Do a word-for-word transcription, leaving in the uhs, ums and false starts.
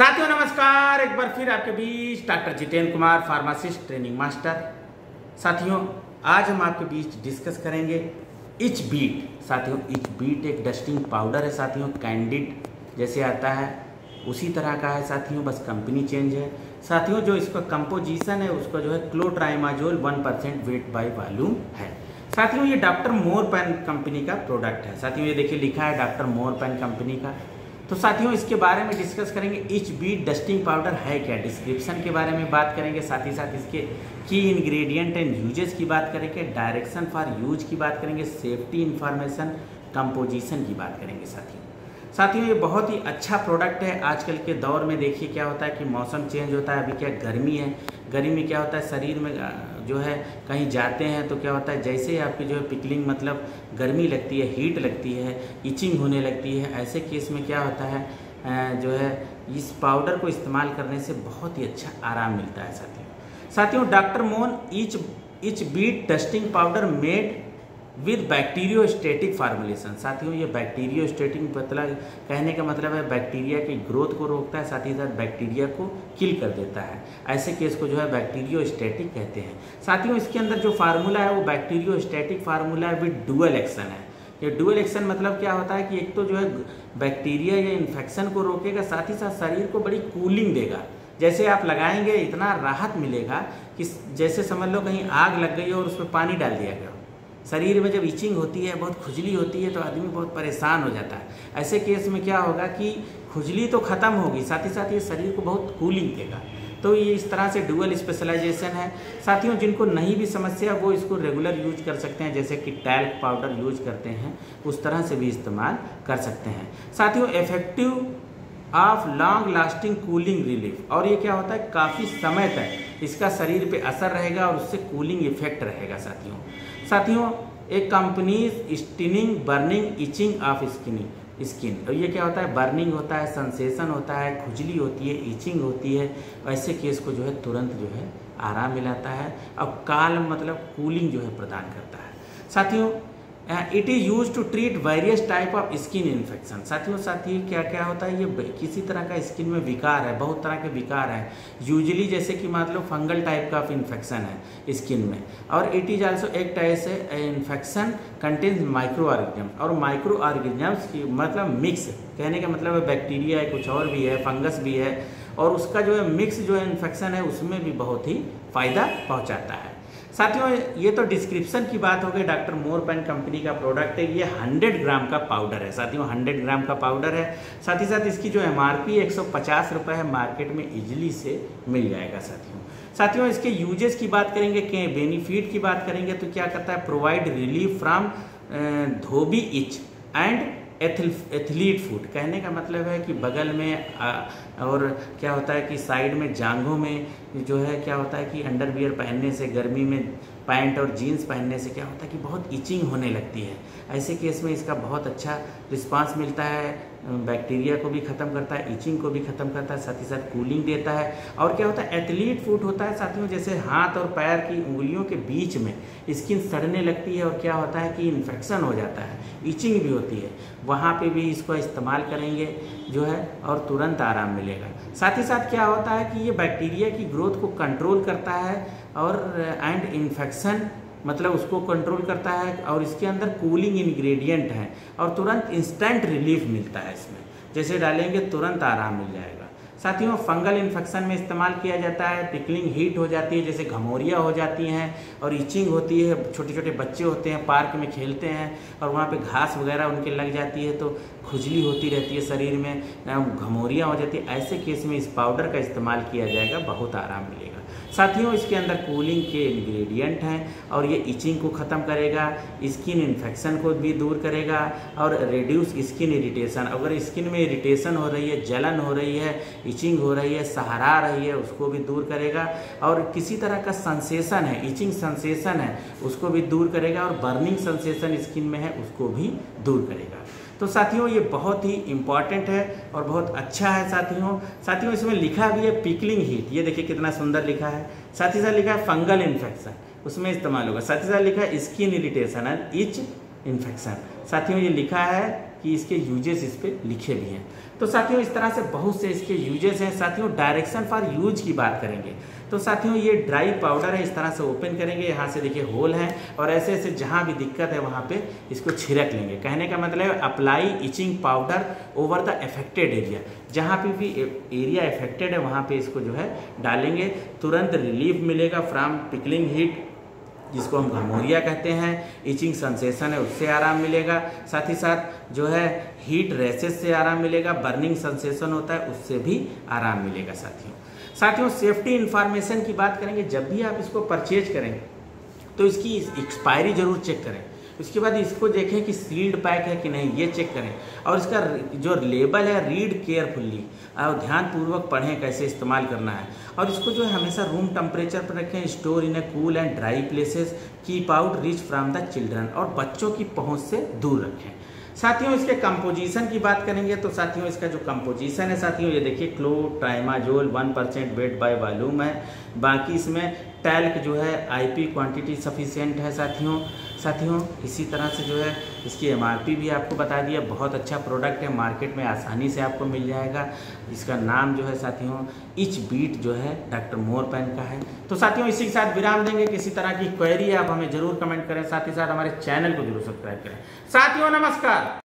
साथियों नमस्कार, एक बार फिर आपके बीच doctor Jitendra Kumar, pharmacist training master. साथियों आज हम आपके बीच डिस्कस करेंगे इच बीट। साथियों इच बीट एक डस्टिंग पाउडर है साथियों, कैंडिड जैसे आता है उसी तरह का है साथियों, बस कंपनी चेंज है साथियों। जो इसका कंपोजिशन है उसका जो है clotrimazole one percent weight by volume है साथियों। ये डॉक्टर मोरपेन कंपनी का प्रोडक्ट है साथियों। ये देखिए लिखा है डॉक्टर मोरपेन कंपनी का। तो साथियों इसके बारे में डिस्कस करेंगे। इच बीट डस्टिंग पाउडर है क्या, डिस्क्रिप्शन के बारे में बात करेंगे, साथ ही साथ इसके की इंग्रेडिएंट एंड यूजेस की बात करेंगे, डायरेक्शन फॉर यूज की बात करेंगे, सेफ्टी इंफॉर्मेशन, कंपोजिशन की बात करेंगे साथियों। साथियों ये बहुत ही अच्छा प्रोडक्ट है। आजकल के दौर में देखिए क्या होता है कि मौसम चेंज होता है, अभी क्या गर्मी है, गर्मी में क्या होता है शरीर में जो है कहीं जाते हैं तो क्या होता है जैसे ही आपकी जो है पिकलिंग मतलब गर्मी लगती है, हीट लगती है, इचिंग होने लगती है, ऐसे केस में क्या होता है जो है इस पाउडर को इस्तेमाल करने से बहुत ही अच्छा आराम मिलता है साथियों। साथियों डॉक्टर मोन itch itch beat dusting powder made with bacteriostatic formulation. साथियों ये बैक्टीरियोस्टेटिक मतलब कहने का मतलब है बैक्टीरिया की ग्रोथ को रोकता है, साथ ही साथ बैक्टीरिया को किल कर देता है। ऐसे केस को जो है बैक्टीरियोस्टेटिक कहते हैं साथियों। इसके अंदर जो फार्मूला है वो बैक्टीरियोस्टेटिक फार्मूला है विद डुअल एक्शन है। ये डुअल एक्शन मतलब क्या होता है कि एक तो जो है बैक्टीरिया या इन्फेक्शन को रोकेगा, साथ ही साथ शरीर को बड़ी कूलिंग देगा। जैसे आप लगाएंगे इतना राहत मिलेगा कि जैसे समझ लो कहीं आग लग गई और उसमें पानी डाल दिया गया। शरीर में जब इचिंग होती है, बहुत खुजली होती है तो आदमी बहुत परेशान हो जाता है। ऐसे केस में क्या होगा कि खुजली तो ख़त्म होगी, साथ ही साथ ये शरीर को बहुत कूलिंग देगा। तो ये इस तरह से डुअल स्पेशलाइजेशन है साथियों। जिनको नहीं भी समस्या वो इसको रेगुलर यूज कर सकते हैं, जैसे कि टैल्क पाउडर यूज करते हैं उस तरह से भी इस्तेमाल कर सकते हैं साथियों। Effective of long lasting cooling relief, और ये क्या होता है काफ़ी समय तक इसका शरीर पे असर रहेगा और उससे कूलिंग इफेक्ट रहेगा साथियों। साथियों एक companies stinging burning itching of skinning skin, और ये क्या होता है बर्निंग होता है, सेंसेशन होता है, खुजली होती है, इचिंग होती है। ऐसे केस को जो है तुरंत जो है आराम मिलाता है और काल मतलब कूलिंग जो है प्रदान करता है साथियों। It is use to treat various type of skin infection. साथियों साथी क्या क्या होता है, ये किसी तरह का स्किन में विकार है, बहुत तरह के विकार हैं यूजली, जैसे कि मान लो फंगल टाइप का इन्फेक्शन है स्किन में। और इट इज़ आल्सो एक टाइप से इन्फेक्शन कंटेन्स माइक्रो ऑर्गेनिजम्स, और माइक्रो ऑर्गेनिजम्स की मतलब मिक्स, कहने का मतलब है बैक्टीरिया है, कुछ और भी है, फंगस भी है, और उसका जो है मिक्स जो है इन्फेक्शन है उसमें भी बहुत ही फ़ायदा पहुँचाता है साथियों। ये तो डिस्क्रिप्शन की बात हो गई। डॉक्टर मोरपेन कंपनी का प्रोडक्ट है, ये हंड्रेड ग्राम का पाउडर है साथियों, हंड्रेड ग्राम का पाउडर है। साथ ही साथ इसकी जो एम आर पी एक सौ पचास रुपये है, मार्केट में इजीली से मिल जाएगा साथियों। साथियों इसके यूजेस की बात करेंगे, के बेनिफिट की बात करेंगे तो क्या करता है, provide relief from dhobi itch and athlete food. कहने का मतलब है कि बगल में आ, और क्या होता है कि साइड में जांघों में जो है क्या होता है कि अंडरवियर पहनने से, गर्मी में पैंट और जीन्स पहनने से क्या होता है कि बहुत इचिंग होने लगती है। ऐसे केस में इसका बहुत अच्छा रिस्पांस मिलता है, बैक्टीरिया को भी ख़त्म करता है, इचिंग को भी ख़त्म करता है, साथ ही साथ कूलिंग देता है। और क्या होता है एथलीट फूड होता है साथियों, जैसे हाथ और पैर की उंगलियों के बीच में स्किन सड़ने लगती है और क्या होता है कि इन्फेक्शन हो जाता है, इचिंग भी होती है, वहाँ पे भी इसको इस्तेमाल करेंगे जो है और तुरंत आराम मिलेगा। साथ ही साथ क्या होता है कि ये बैक्टीरिया की ग्रोथ को कंट्रोल करता है और एंड इन्फेक्शन मतलब उसको कंट्रोल करता है, और इसके अंदर कूलिंग इंग्रेडिएंट हैं और तुरंत इंस्टेंट रिलीफ मिलता है इसमें, जैसे डालेंगे तुरंत आराम मिल जाएगा साथियों। फंगल इन्फेक्शन में इस्तेमाल किया जाता है, पिकलिंग हीट हो जाती है, जैसे घमौरियाँ हो जाती हैं और इचिंग होती है, छोटे छोटे बच्चे होते हैं पार्क में खेलते हैं और वहाँ पे घास वगैरह उनके लग जाती है तो खुजली होती रहती है शरीर में, घमौरियाँ हो जाती है। ऐसे केस में इस पाउडर का इस्तेमाल किया जाएगा, बहुत आराम मिलेगा साथियों। इसके अंदर कूलिंग के इंग्रेडिएंट हैं और ये इचिंग को ख़त्म करेगा, स्किन इन्फेक्शन को भी दूर करेगा और रिड्यूस स्किन इरिटेशन। अगर स्किन में इरिटेशन हो रही है, जलन हो रही है, इचिंग हो रही है, सहरा रही है, उसको भी दूर करेगा। और किसी तरह का सेंसेशन है, इचिंग सेंसेशन है, उसको भी दूर करेगा, और बर्निंग सेंसेशन स्किन में है उसको भी दूर करेगा। तो साथियों ये बहुत ही इम्पॉर्टेंट है और बहुत अच्छा है साथियों। साथियों इसमें लिखा भी है पिकलिंग हीट, ये देखिए कितना सुंदर लिखा है। साथ ही साथ लिखा है फंगल इन्फेक्शन, उसमें इस्तेमाल होगा। साथ ही साथ लिखा है skin irritation and itch infection. साथियों ये लिखा है कि इसके यूजेस इस पे लिखे भी हैं। तो साथियों इस तरह से बहुत से इसके यूजेस हैं। साथियों डायरेक्शन फॉर यूज की बात करेंगे तो साथियों ये ड्राई पाउडर है, इस तरह से ओपन करेंगे, यहाँ से देखिए होल है और ऐसे ऐसे जहाँ भी दिक्कत है वहाँ पे इसको छिड़क लेंगे। कहने का मतलब है apply itching powder over the affected area, जहाँ पे भी एरिया अफेक्टेड है वहाँ पे इसको जो है डालेंगे, तुरंत रिलीफ मिलेगा फ्रॉम पिकलिंग हीट, जिसको हम घमौरिया कहते हैं, इचिंग सेंसेशन है उससे आराम मिलेगा, साथ ही साथ जो है हीट रैसेस से आराम मिलेगा, बर्निंग सेंसेशन होता है उससे भी आराम मिलेगा। साथियों साथियों सेफ्टी इंफॉर्मेशन की बात करेंगे, जब भी आप इसको परचेज करें तो इसकी एक्सपायरी जरूर चेक करें, उसके बाद इसको देखें कि सील्ड पैक है कि नहीं, ये चेक करें, और इसका जो लेबल है रीड केयरफुल्ली, और ध्यानपूर्वक पढ़ें कैसे इस्तेमाल करना है, और इसको जो है हमेशा रूम टेम्परेचर पर रखें, store in a cool and dry places, keep out reach from the children, और बच्चों की पहुंच से दूर रखें। साथियों इसके कंपोजिशन की बात करेंगे तो साथियों इसका जो कंपोजिशन है साथियों ये देखिए clotrimazole one percent weight by volume है, बाकी इसमें टैल्क जो है आईपी क्वांटिटी सफिशिएंट है। साथियों साथियों इसी तरह से जो है इसकी एमआरपी भी आपको बता दिया, बहुत अच्छा प्रोडक्ट है, मार्केट में आसानी से आपको मिल जाएगा। इसका नाम जो है साथियों इच बीट जो है डॉक्टर मोरपैन का है। तो साथियों इसी के साथ विराम देंगे, किसी तरह की क्वेरी है आप हमें जरूर कमेंट करें, साथ ही साथ हमारे चैनल को जरूर सब्सक्राइब करें। साथियों नमस्कार।